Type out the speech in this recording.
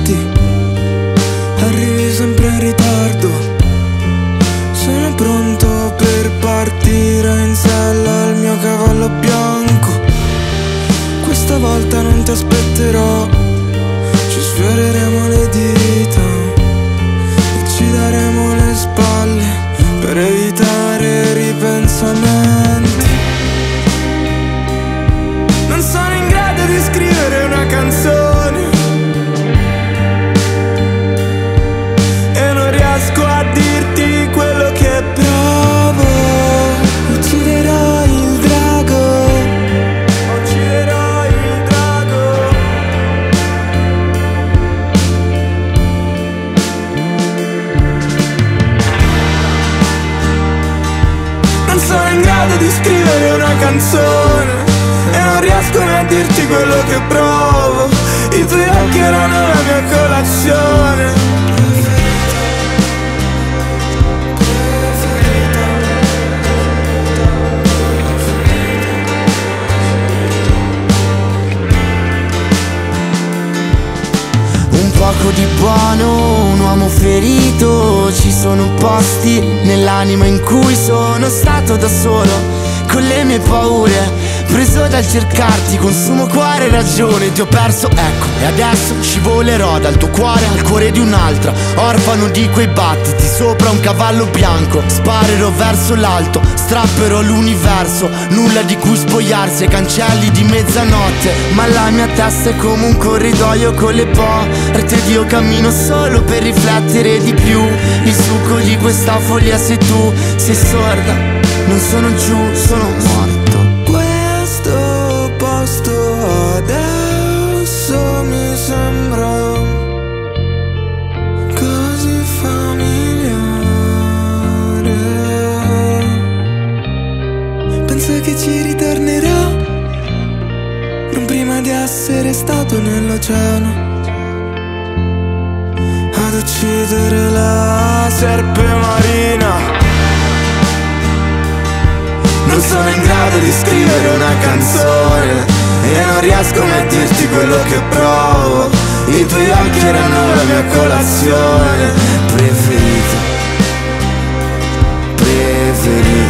minuti, arrivi sempre in ritardo. Sono pronto per partire in sella al mio cavallo bianco. Questa volta non ti aspetterò, ci sfioreremo le dita e ci daremo le spalle per evitare ripensamenti. Non sono in grado di scrivere una canzone e non riesco a dirti quello che provo. Ucciderò il drago, ucciderò il drago. Non sono in grado di scrivere una canzone e non riesco a dirti quello che provo. I tuoi occhi erano la mia colazione. Un poco di buono, un uomo ferito. Ci sono posti nell'anima in cui sono stato da solo, con le mie paure, preso dal cercarti, consumo cuore e ragione. Ti ho perso, ecco, e adesso scivolerò dal tuo cuore al cuore di un'altra, orfano di quei battiti sopra un cavallo bianco. Sparerò verso l'alto, strapperò l'universo, nulla di cui spogliarsi ai cancelli di mezzanotte. Ma la mia testa è come un corridoio con le porte ed io cammino solo per riflettere di più. Il succo di questa follia sei tu, sei sorda, non sono giù, sono morto. Questo posto adesso mi sembra così familiare. Penso che ci ritornerò, non prima di essere stato nell'oceano ad uccidere la serpe marina. Non sono in grado di scrivere una canzone e non riesco mai a dirti quello che provo. I tuoi occhi erano la mia colazione preferita, preferita.